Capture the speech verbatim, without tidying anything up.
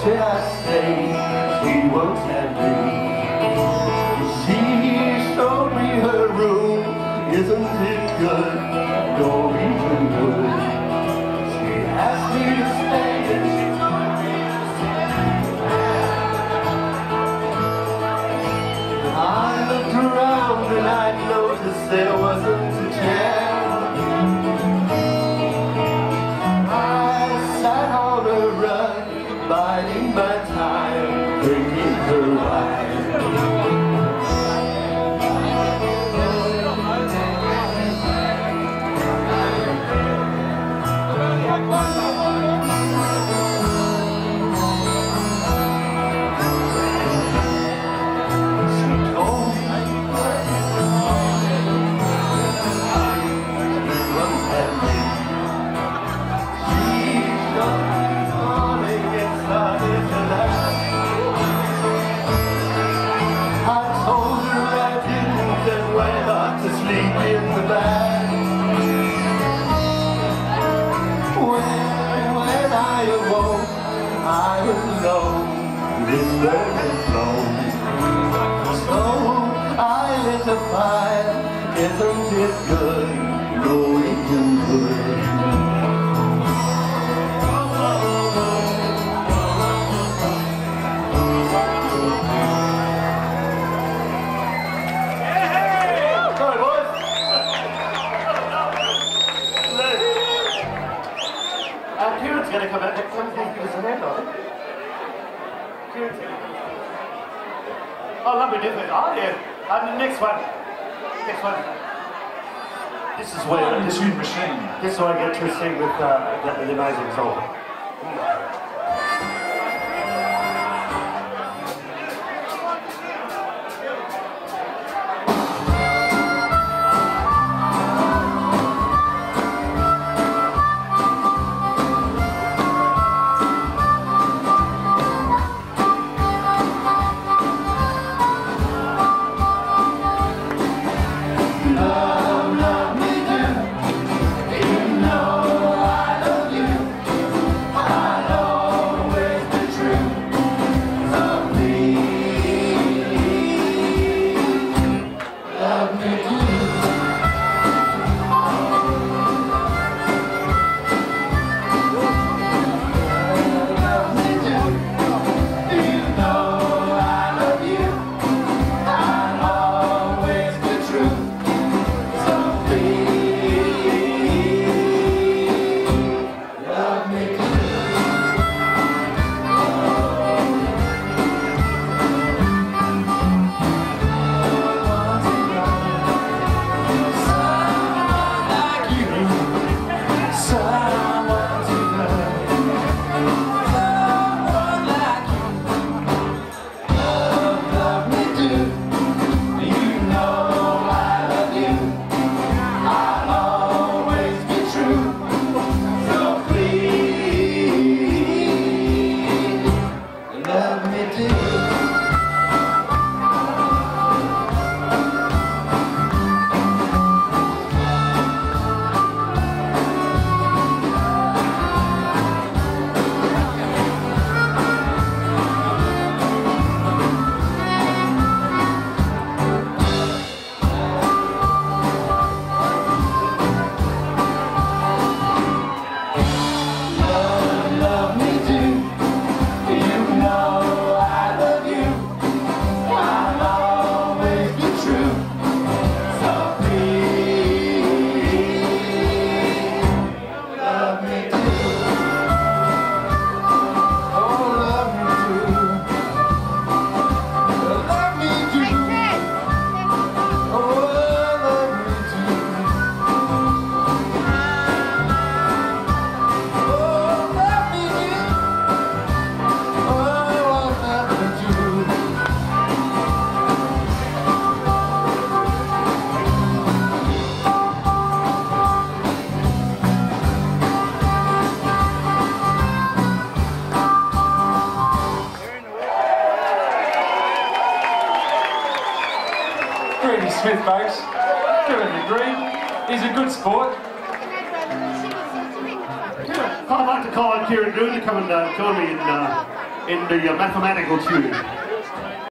did I say she won't have me? She showed me her room, isn't it good? Norwegian wood. She asked me to stay and she told me to stay. I looked around and I noticed there wasn't a chair. I sat on a rug, biding my time, drinking her wine. I was alone, this burning flown. So I lit a fire, isn't it good, Norwegian wood? Sorry boys. Uh, Kieran's going to come out next time. Give us a hand on it. Oh, lovely, different. Oh, yeah. Uh, the next one. Next one. This is where the tune machine. This is where I get to sing with uh, the, the amazing song. Smith, folks. Kieran the Green. He's a good sport. I'd like to call on Kieran Goon to come and uh, join me in, uh, in the uh, mathematical tune.